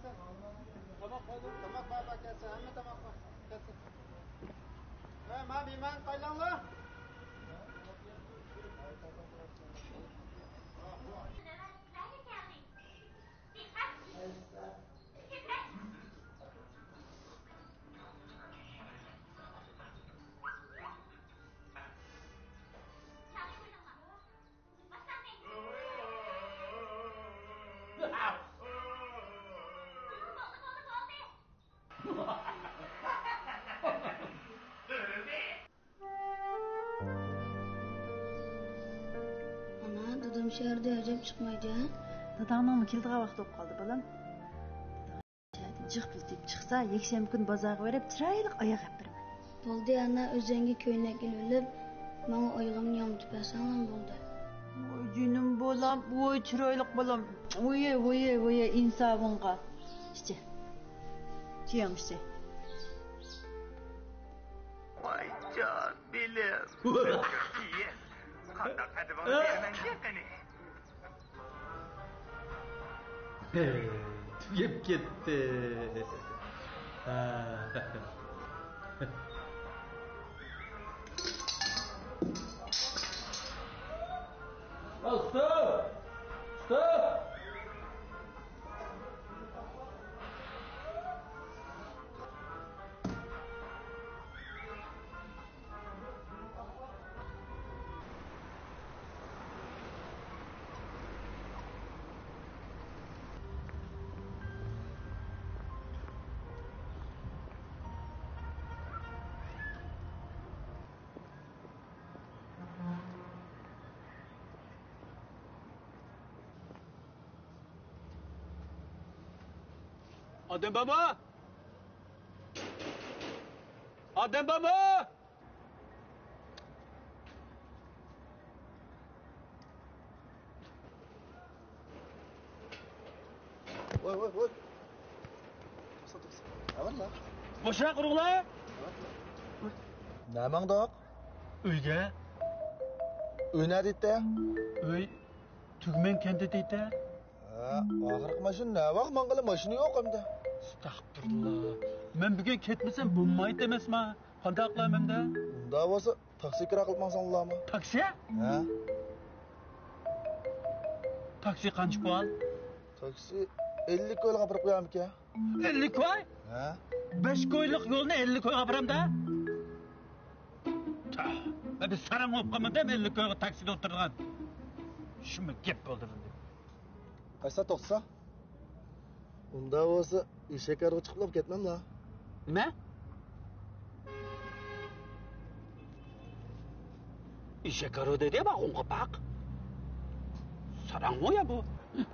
Tamam koydum. Tamam baba kelsin. Hamma tamam kelsin. Ma biman qaylanlar? Ana, dadam şehirde acayip çıkmaydı ha? Dadamның келдіға вақыт болып қалды балам. Жық білтеп çıksa, екшем күн базарға беріп, çıraylık аяқ әпірмін. Boldu ana, özenge köyüne gelip, bana oyğamın yamıtıp yasanlam boldu. Oy canım bolam, oy çıraylık bolam. Oye, insafınğa. İşte. Diyem işte. Vay can bilim. İyi. Kandak hadi bana hemen yakını. Tüyep gitti. Stop! Adem baba! Adem baba! Oy. To'xta. Avalla. Boşa quruqlar! Namangdoq? Uyga. Uy nada deydi? Uy Tugmen kendi deydi. Oxirgi mashina navaq mangala mashina yo'q hamda. Astagfirullah. Men bugun ketmasam bo'lmaydi emasmi? Qanday qilamanda? Unda bo'lsa taksi kira qilib maqsanlarmi? Taksi? Ha? Taksi qancha pul? Taksi 50 ko'yga gapirib qo'yamika. 50 ko'y? Ha? 5 ko'ylik yo'lni 50 ko'yga gapiramda? Biz sarang bo'lib qolmanda 50 ko'yga taksida o'tirgan. Shunga gap bo'ldi endi. Qaysa to'xtsa? Unda bo'lsa eshak arba chiqib ketmamda. Nima? Eshak arba dedi bak unga bak. Sarang ya bu.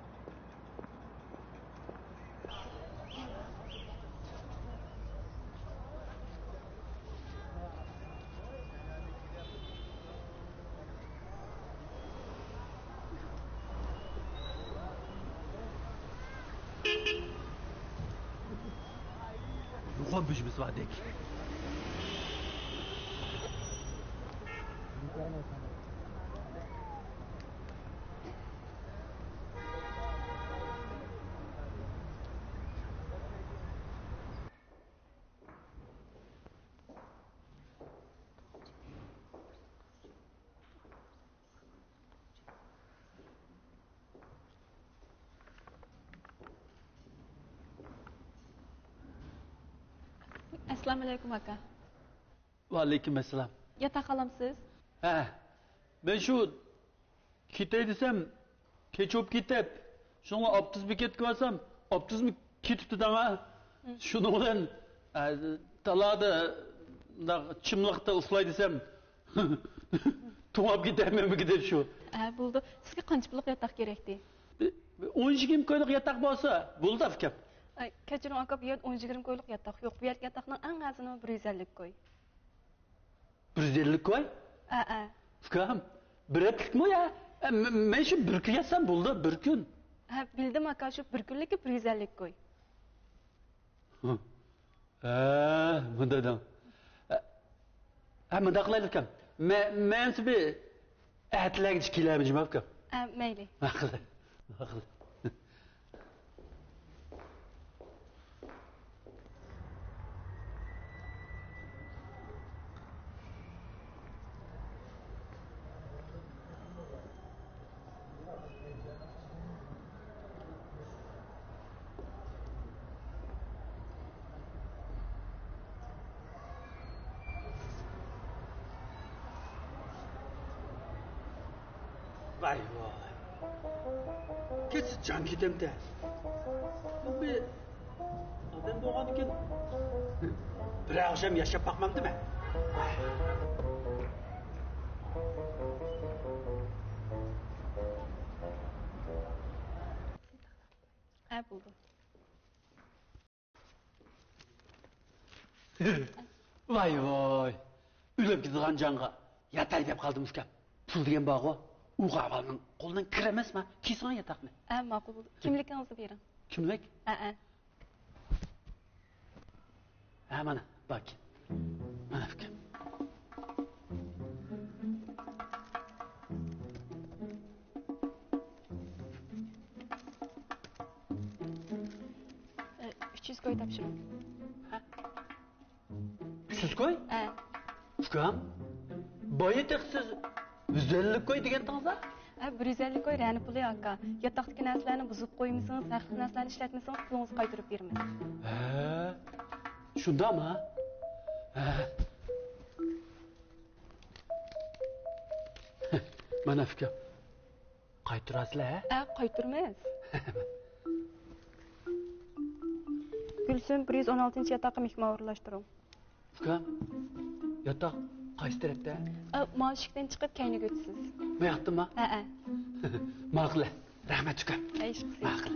Rübbisch bis Wadeck. Assalomu alaykum aka. Va alaykum assalom. Yata qalamsiz? Ha. Ben şu kitay desem keçop kitap. Şunu 60 bir ket koysam 60 mı kitipti dana. Şunu bilan talada da çimliqda uxlay desem tuğab gidermem mi gider şu. Ha, bo'ldi. Sizga qancha pullik yataq kerakdi? 10-20 koylik yatak bo'lsa, bo'ldi afkam. Kechiring aka, bu yer 10-20 koylik yataq yo'q. Bu yer yataqning eng azini 150 koy. 150 koy? Ha. Afkam, bir etlikmi ya? Men şu bir kun yatsam bo'ldi, bir kun. Ha, bildim aka, shu bir kunlikka 150 koy. Bundadan. Munda qilaylik akam. Men sizni atlarga kelamijim akam. Mayli. Aqli. Vay vay. Kesin can kitemde. Bu bir adam doğan iken bir akşam yaşap bakmam değil mi? Ha buldu. Vay vay. Ülep gizgan canға yatay dep kaldım iskep. Pul degen bağı o. Uğa balının kolundan kiremez mi? Kisan yatak mı? Ha ma'qul buldu. Kimligingizni bering. Kimlik? Ha. Ha mana bak. Mana fikir. E, 300 koy topshiring. Siz koy. Ha. Ukam. Boyu tıksız. 150 koy degen tağza. Ha 150 koy rani puli aka. Yotoqdagi narsalarni buzib qo'ymasangiz, saqliq narsalarni ishlatmasangiz, pulingizni qaytarib beramiz. He. Şunda mı? He. Mana fikir. Qayturasizlar, he? Ha, qaytarmaymiz. Gulsum 116-yotoqqa mehmon o'rinlashtiring. Ukam. Yatak qaysi tarafda? Mashikdan chiqib kayniga o'tasiz. Bu yoqdami? Ha. Ma'qul. Rahmat ukam. Ish qilsangiz. Ma'qul.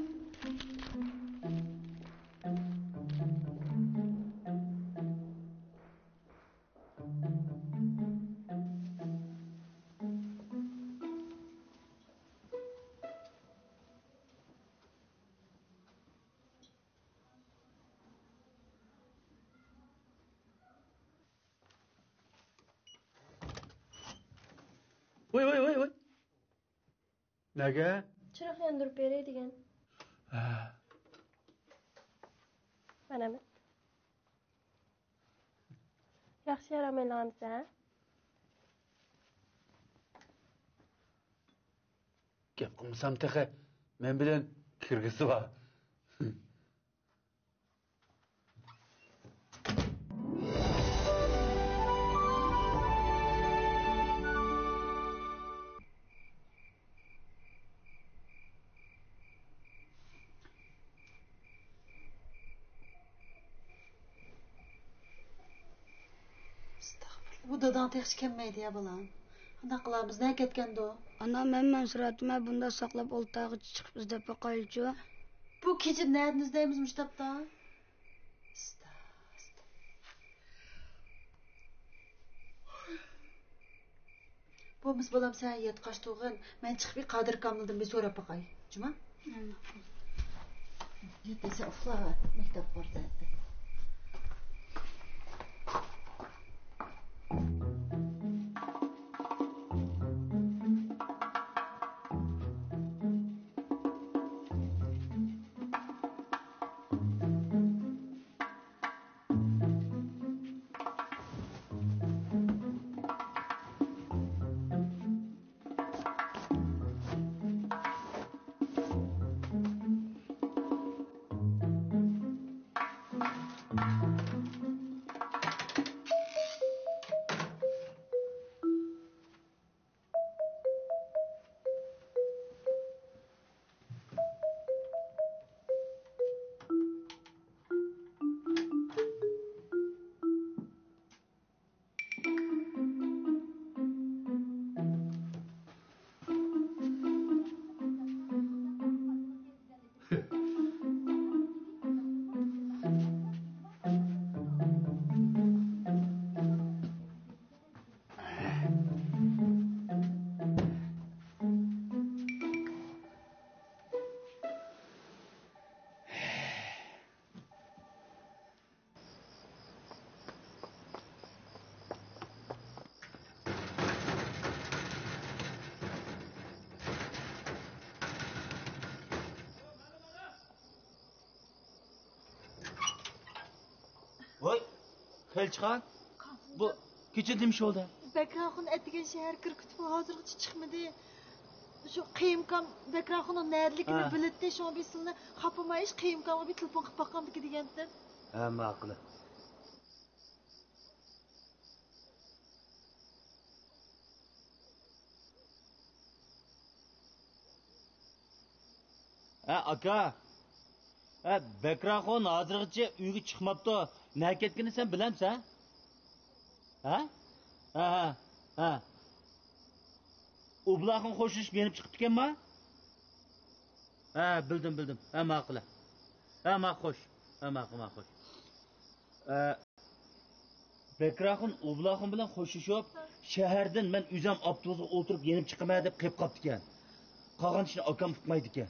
Voy. Nega? Chiroq yondirib beray degan. Ha. Manami. Yaxshi yaramaylarmiz, ha? Gap qilmasam texe men bilan kirgisi bor. Bu dadan texchi kelmaydi ya balam. Qanday qilamiz? Ne ketgandi o? Ana men suratime bunda saklap oltağıç çıkıp izlep bakaylıcı. Bu kecha nereden izleyimiz müştabda? Bo'lmasa balam sen yet qaçtığın. Men chiqib bir Qadir Kamildan bir so'rab bakay. Cuma? Yet desa uxla. Maktab bor zaten. Voy, Xelchiqan. Bu kecha demiş oldu. Bekraxun etigen şehir kırkıtı hazırgıçı çıkmadı. Şu kıyımkam Bekraxun'un nerlikini Ha. biletti. Şu an bir sılını kapamayış kıyımkamı bir telefon kapakkamdı ki degenden. Ha, ma'qul. aka. Bekraxon hozirgacha uyga chiqmabdi. Nima ketganini sen bilamsan? Ha. Ublaxon qo'shish berib chiqibdi ekanmi? Bildim. Ma'qul. Ma'qul. Ma'qul. Bekraxon Ublaxon bilan qo'shishib, shahardan men o'zim avtobusga o'tirib yenib chiqaman deb qilib qopti ekan. Qolgan ishni akam tutmaydi ekan.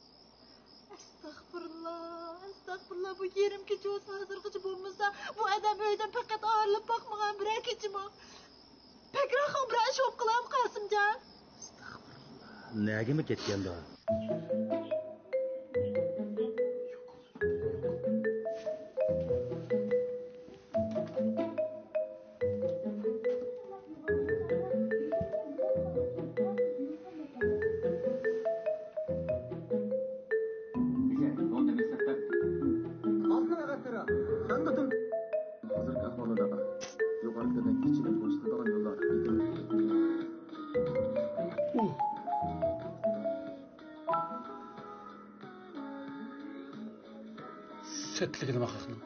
Estağfurullah bu yerim kecha olsa hozirgacha bo'lmasa, bu odam uydan faqat ayrilib boqmagan biror kechimi? Bekraxon bilan ish olib qilam Qosimjon. Nagimi ketganda? Hozirgi ahvolida yuqoridagidan kechirib bo'shatadigan yo'llar Setligini maqaqni.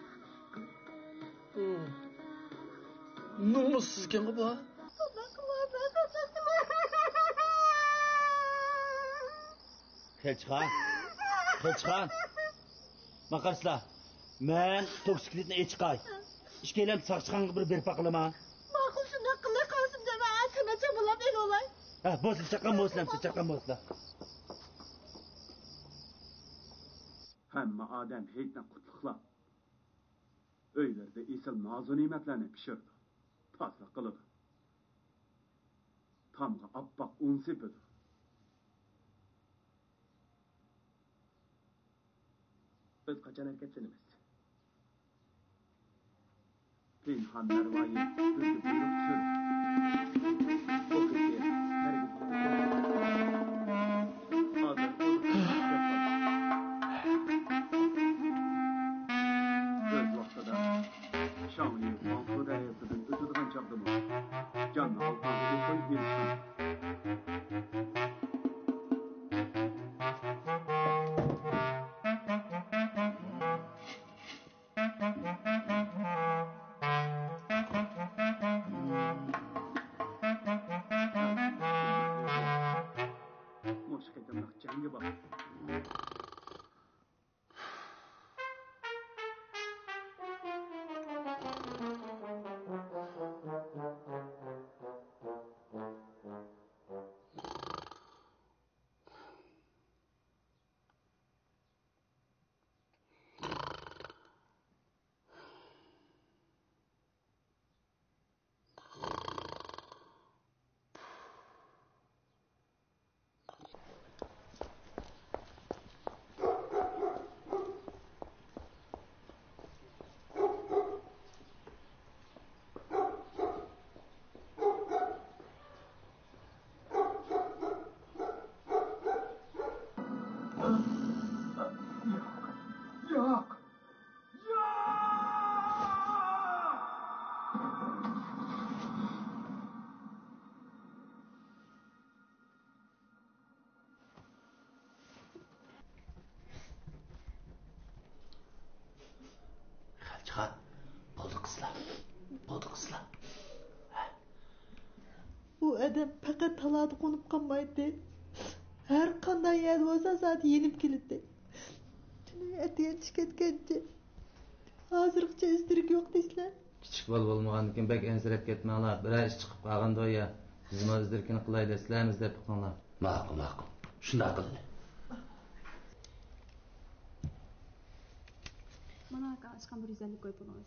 Nomussuz ekan bu. Kelchiqan. Maqarsizlar. Men toksiklikni echqay. İşkeylem saqchiqanga bir berib baqilama. Ma'qul shunday qilib Qosimjon, men atmacha bo'lib el olay. Bo'slar chaqan bo'slar. Hamma odam heytdan qutluqlab. Uylarda esil nozu ne'matlarni pishirdi. Toza qildi. Tamga oppoq un sepidi. Biz qachon harakatlanamiz? Pinhanlar vayı, gözü buyruk sür. O keki, hareket Hazır Öz vaxtada, Şamli, Mansuda hayatının ötüdüğün çapdı mı? Canlı altına koyup geliştim. Cengi bak. Chiqar. Bo'ldi qizlar. Bu adam faqat talada qo'nib qolmaydi. Har qanday yer bo'lsa zot yenib keladi. Tuni atiyach ketgancha. Hozircha izdirik yo'q deysizlar. Kichik bo'lmagandan keyin bek ensirab ketmanglar. Biror ish chiqib qolganda ya bizma izdirikini qilay deysizlarmiz deb qo'nglar. Ma'qul. Shunday qildi. Mana aka ochgan 150 koy pulimiz.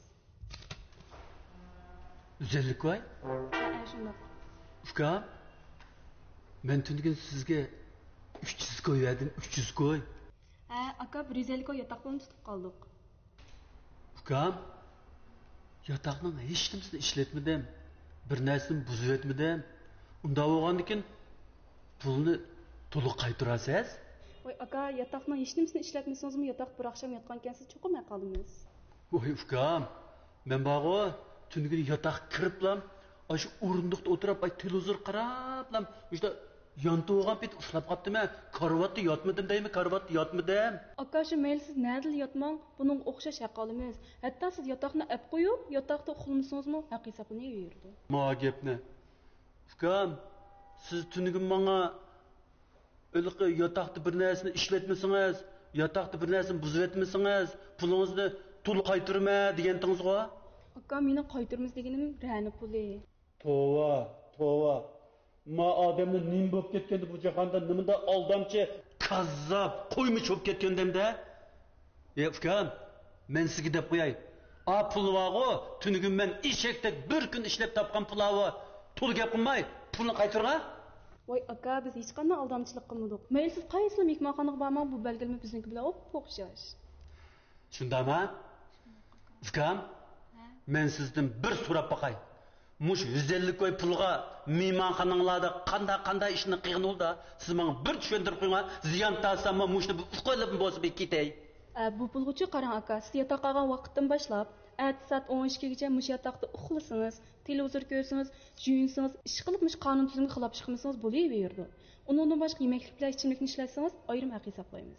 150 koy? Shundoq. Ukam, men tundagin sizga 300 koy verdim, 300 koy. Aka 150 koy yotoqdan tutib qoldik. Ukam, yotoqning hech nimasini ishlatmadim. Bir narsani buzib etmadim. Unda bo'lgandan keyin pulni to'liq qaytarasiz. Voy aka, yotoqning hech nimasini ishlatmasangizmi, yotoq bir oqsham yotgan ekansiz, cho'qimay qoldingiz. Voy ukam, men bag'o tundagin yotoq kiriblam, shu o'rindiqda o'tirib, televizor qarablam, işte Yontuğan pit uslap qaptımı? Karvatda yatmadım deymi? Karvatda yatmadım. Aka şu meyli siz nerede yatmang? Bunun o'xshash haqolimiz. Hatta siz yotoqni ap qo'yib, yotoqda uxlamasingizmi, haq hisoblanaverdi. Ma gapni. Ukam, siz tunugim menga öyle yotoqda bir narsani ishlatmasangiz, yotoqda bir narsani buzib etmasangiz, pulingizni to'liq qaytarma degandingiz-ku. Aka meni qaytarmiz deganim rani puli. Tova. Ma odamni nim bo'lib ketganda bu jahonda nimada aldamchi, kazzab, qo'ymish bo'lib ketgandamda. Ukam, men sizga deb qo'yay. A pul vaqo, tunugim men eshakdek bir kun ishlab topgan pulavi to'l gap qilmay, pulni qaytarga. Voy aka biz hech qanday aldamchilik qilmadik. Mayli siz qaysi mehmonxonaga bormang, bu belgilama bizniki bilan o'xshash. Shundami? Ukam, men sizdan bir so'rab boqay. Mush 150 koy pulga mehmonxonalarda qanday ishni qilgan oldu? Siz menga bir tushuntirib qo'ying, ziyon talsam mushni uqilib bo'lsa ketay. Bu pulg'uchi qarang aka, siz yotoq qolgan vaqtdan boshlab, soat 12 gacha mush yotoqda uxlasangiz, televizor ko'rsangiz, yuyinsangiz, ish qilib mush qonun tuzumga xilof ish qilmasangiz bo'laverdi. Undan boshqa yemeklik bilan ichimlikni ishlatsangiz, ayrim haq hisoblaymiz.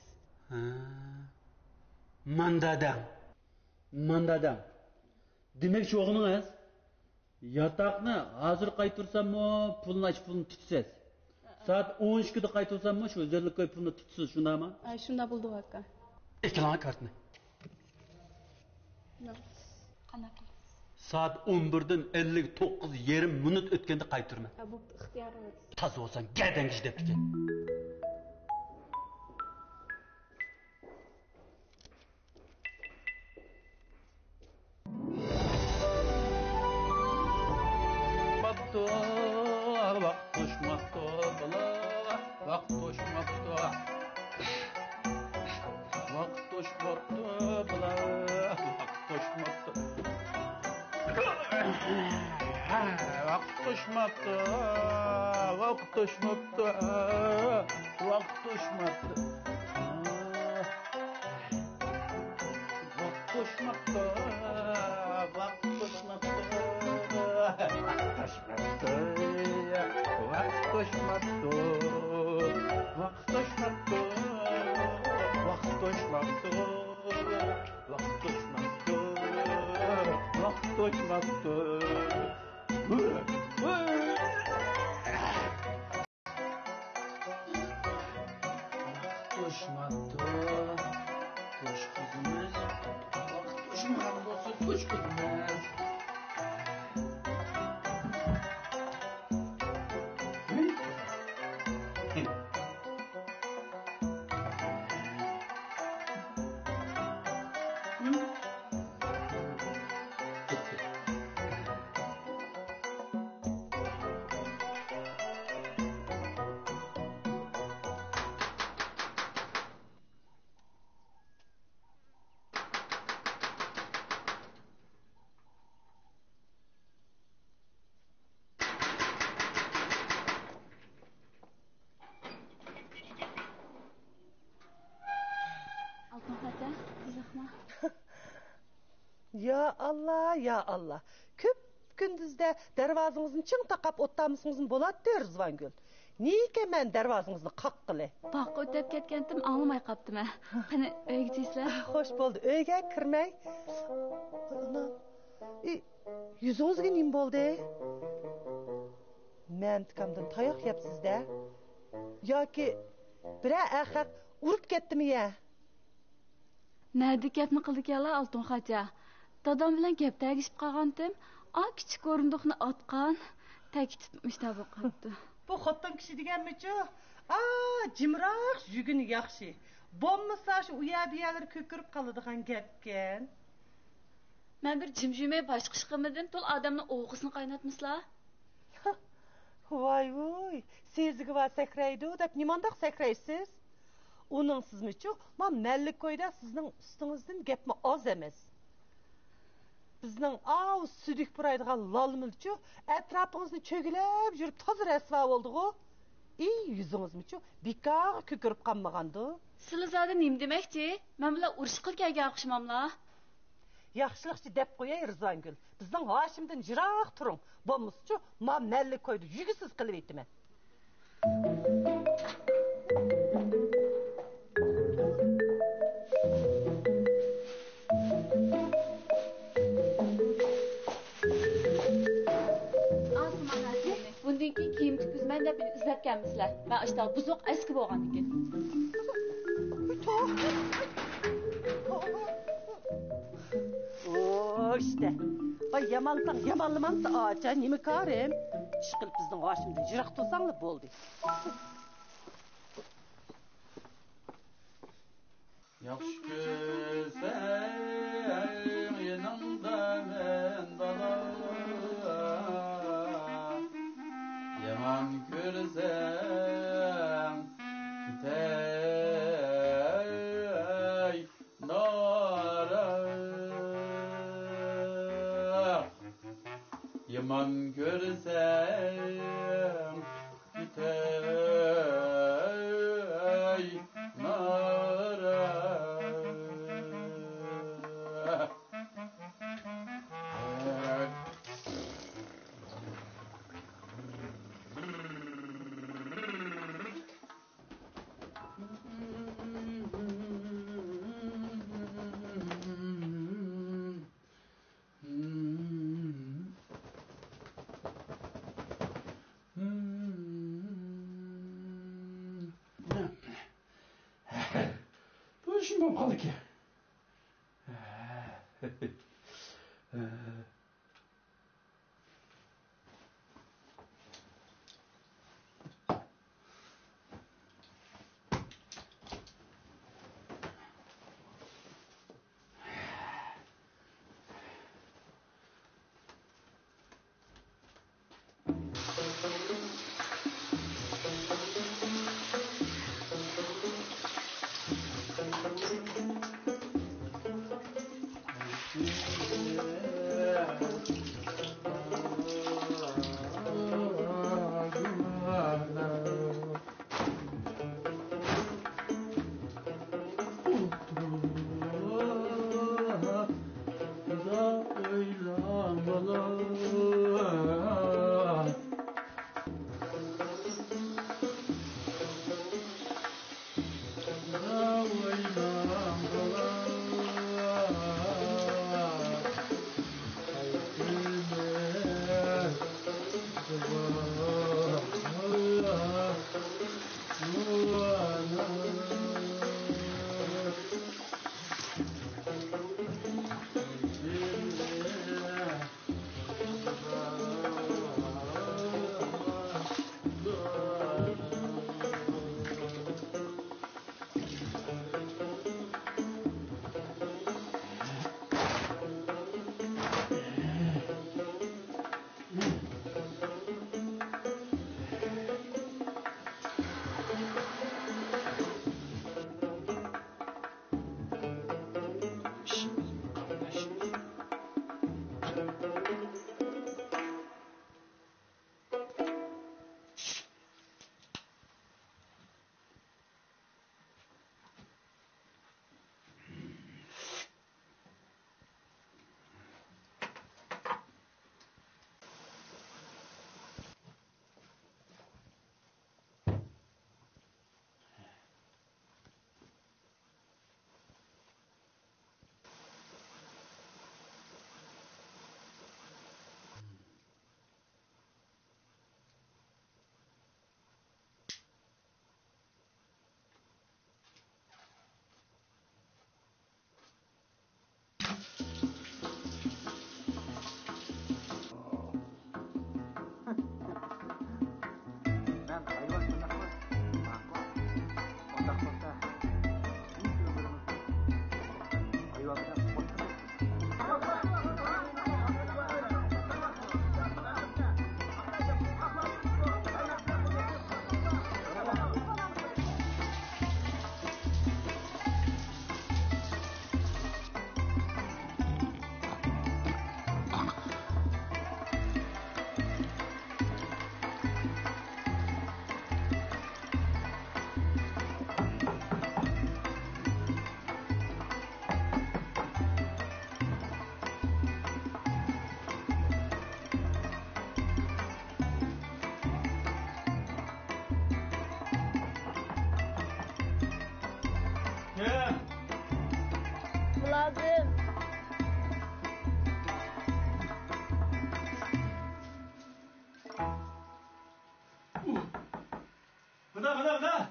Mandadam. Demak, shu o'g'lingiz yotoqni hozir qaytarsammi, pulni tutasiz. Soat 12 da qaytarsammi, shu 150 koy pulni tutasiz, shundami? Shunda bo'ldi aka. Ekran kartni. Qanaqa? Soat 11dan 59 yarim minut o'tganda qaytarma. Bu ixtiyoringiz. Toza bo'lsan, gadangiz deb ekan. Vaqt to'shmoqda bola, vaqt to'shmoqda. Vaqt to'shmoqda bola, vaqt to'shmoqda. Vaqt to'shmoqda, vaqt to'shmoqda, vaqt to'shmoqda. Vaqt to'shmoqda, vaqt to'shmoqda. Ya Allah. Köp gündüzde dervazınızın çın takap ottamısınızın bolat der Rızvangül. Neyke men dervazınızı qaqqılı? Bak ötep ketkendim, anlamay qaptım. Qani öyge teysizler? Hoş boldu. Öyge kirmey. Ana. Yüzünüzge nim boldu? Men tikamdan tayoq yapsizda. Yoki bira axir urib ketdimi ya? Nerede gapni qildik yala Altun Xoja? Dadam bilan gap tagishib qolgandim. Kichik o'rindiqni otgan, ta'kidlash tabi qoldi. Bu xotton kishi deganmi-chu? Jimroq yuguni yaxshi. Bo'lmasa shu uya-biyalar ko'kirib qoladigan gapkan. Men bir jimjimay boshqa ish qilmadim, to'l odamni o'g'isini qaynatmislar. Voy, sezigi va sakraydi deb nimandaq sakraysiz? Onun sizmi-chu? Men mallik ko'yda sizning ustingizdan gapmi oz emas. Bizning südük buraydigan lalmilchu atrofimizni cho'gilab yurib toza rasvo bo'ldi-ku. Yuzingizmi-chu bekor ko'kirib qolmagandi. Sizlar nim demakchi? Men bilan urush qilib kelgan o'xshamamlar. Yaxshilikchi deb qo'yay Rizvangul. Bizning Hoshimdan jiroq turing. Bo'lmasa-chu, men mallik ko'yda yugisiz qilib aytaman. işte buzuq eski bo'lgan ekan. İşte. Vay yamanlıktan yamanlımansa ağaca nemi karem. İşkil bizden başımda jirak tutsanlı boldu. Yaxşı kösen yanımda men bala. Yaman körsem gitey nara. Yaman körsem gitey nara. Bu işim yapmalı ki. Mülazim. Bana mana.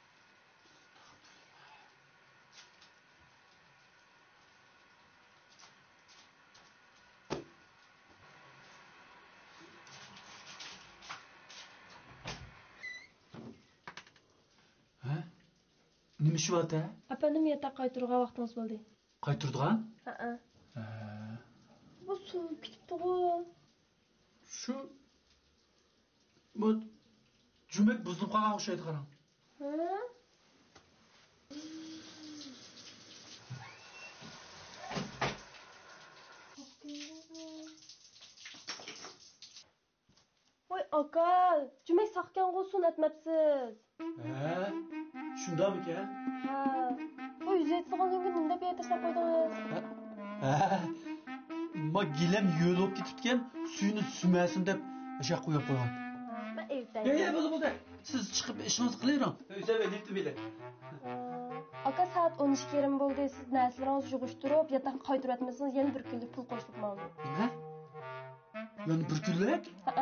Nima shu ota? Efendim yatak qaytırığa vaxtınız bo'ldi. Qaytirdigan? Ha. Bu suv kitibdi-ku. Shu bu jumak buzilib qolgan o'xshaydi qarang. Ha? Voy akal, jumak saqkan olsun etmepsiz. Shundamikan? Ha. Bu yüzeyt sığangan gün nima deb tashlab qo'ydingiz? Ma gilam yo'l olib ketibgan, suyini sumasin deb o'sha qo'yib qo'ygan. Men ertaga. Yo'q, bo'ldi. Siz chiqib ishingizni qilavering. O'zim aytib bile. Aka saat 12:20 bo'ldi. Siz narsalarni yig'ishtirib, yatak qaytirib etmasangiz, yana bir kunlik pul qo'shib qo'yman. Nima? Yani bir kunlik? Ha.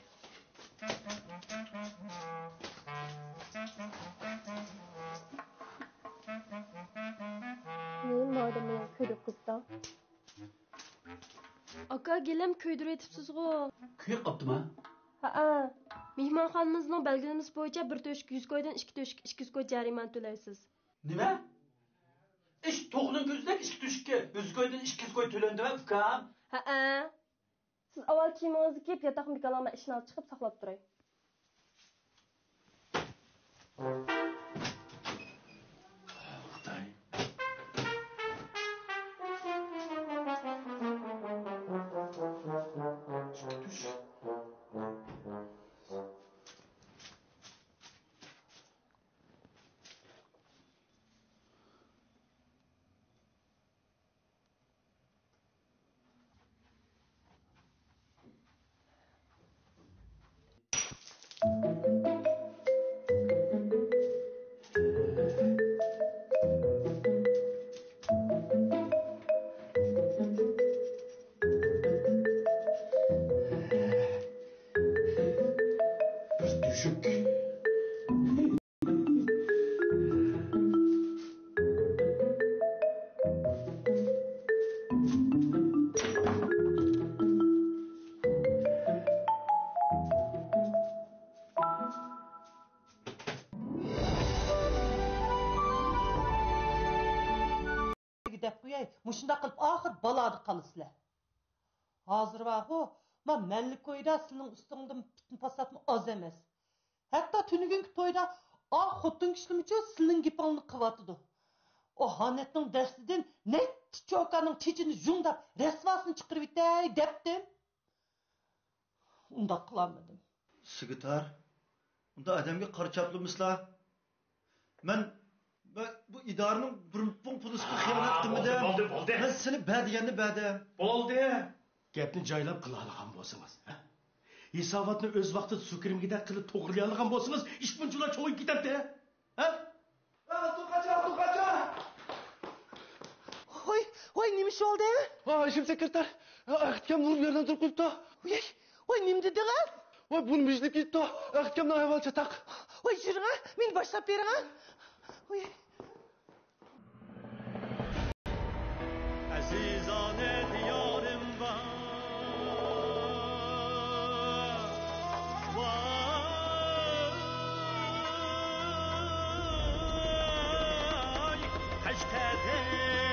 Madem men kuydirib qizda. Aka gelim kuydirib etibsiz-ku. Kuyib qopdimi? Ha. Mehmonxonamizning belgilamasi bo'yicha bir to'shak 100 qo'ydan 2 to'shak 200 qo'y jarima to'laysiz. Nima? Ish to'g'rining ko'zidek 2 to'shakka 100 qo'ydan 200 qo'y to'landimi, ukam? Ha. Siz avval kiyimingizni kiyib, yotoq mikalama ishni olib chiqib saqlab turay. deb qo'yay, mushunda qilib oxir balada qolasizlar. Hozir vaqo, men manlik qo'yda sizning ustingizdan bitni pasatmi oz emas. Hatto tunugungi to'yda xotin kishim uchun sizning gapingni qilyotdi. O xonatning dastidan netti cho'kaning chechini jungdab rasvosini chiqarib etay debdim. Unda qilamadim. Sigitar, unda adamga qarchaplimizlar. Men bu idoraning burunpun pulisiga xiyonat qilmadim. Bo'ldi. Men seni badiganni badim. Bo'ldi. Gapni joylab qila olgan bo'lsangiz, ha? Hisobotni o'z vaqtida sukrimgida qilib to'g'rilay olgan bo'lsangiz, ish bunchalar cho'yib ketadi, ha? To'qacha. Oy, nima ish oldi? Ishim sekretar. Ahkam nur yerdan turib qo'yibdi. Oy, nima dedingiz? Oy, buni bijlib ketdi. Ahkamdan avval chataq. Oy, yuring, meni boshlab bering. Oy. Azizane diyorim var. Vay, kaç kere